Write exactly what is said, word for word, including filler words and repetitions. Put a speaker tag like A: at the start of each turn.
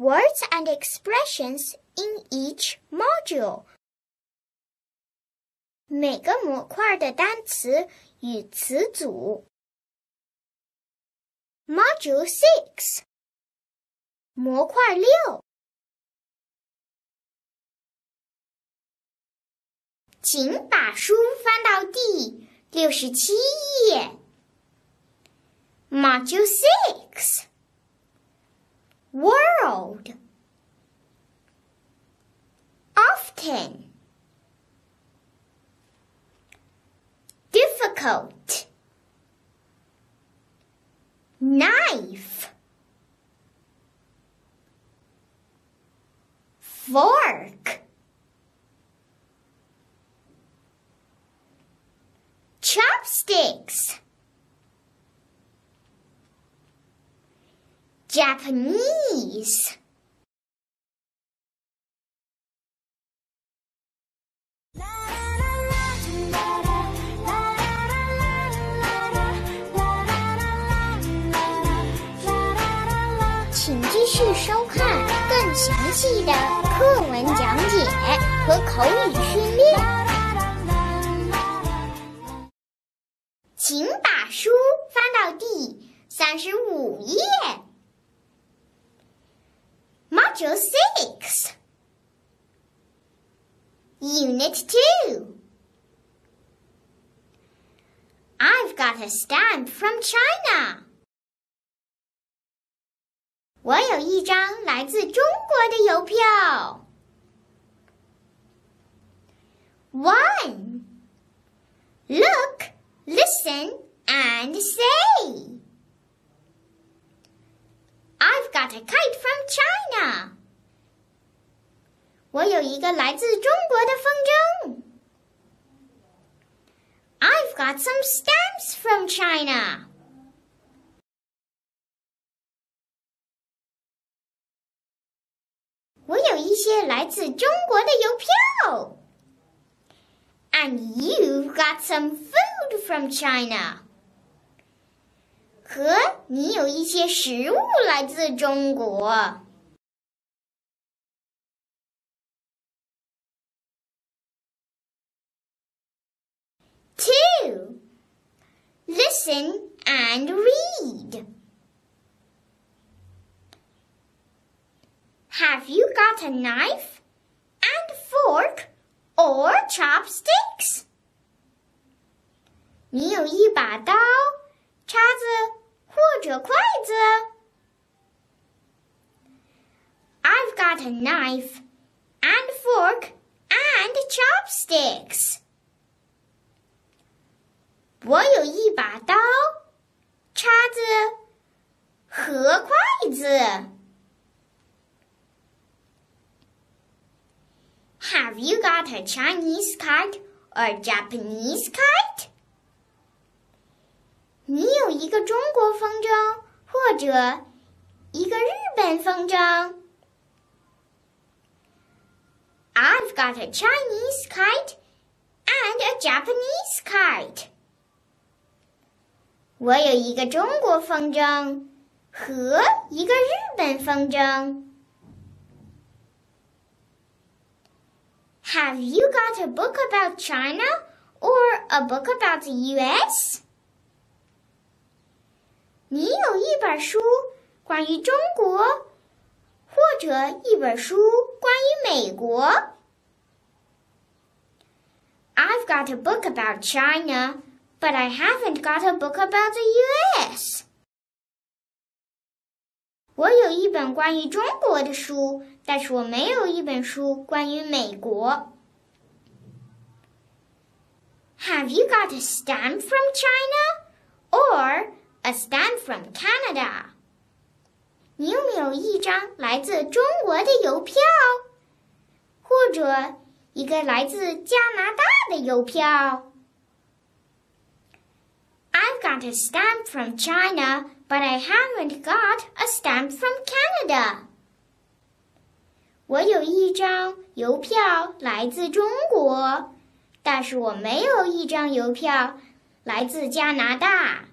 A: Words and expressions in each module. 每个模块的单词与词组。Module six. 模块六。请把书翻到第六十七页。Module six. World. Often. Difficult. Knife. Fork. Chopsticks. Japanese.请继续收看更详细的课文讲解和口语训练。请把书翻到第三十五页。Module six. Unit two. I've got a stamp from China. 我有一张来自中国的邮票。One. Look, listen, and say. I've got a kite from China. 我有一个来自中国的风筝。I've got some stamps from China. 我有一些来自中国的邮票。And you've got some food from China. 和你有一些食物来自中国。Two. Listen and read. Have you got a knife and fork or chopsticks? 你有一把刀、叉子或者筷子。I've got a knife and fork and chopsticks. 我有一把刀、叉子和筷子。Have you got a Chinese kite or Japanese kite? 你有一个中国风筝或者一个日本风筝。I've got a Chinese kite and a Japanese kite. 我有一个中国风筝和一个日本风筝。Have you got a book about China or a book about the U S? 你有一本书关于中国，或者一本书关于美国。I've got a book about China, but I haven't got a book about the U S. 我有一本关于中国的书，但是我没有一本书关于美国。Have you got a stamp from China or a stamp from Canada? 你有没有一张来自中国的邮票，或者一个来自加拿大的邮票？ I've got a stamp from China, but I haven't got a stamp from Canada. 我有一张邮票来自中国，但是我没有一张邮票来自加拿大。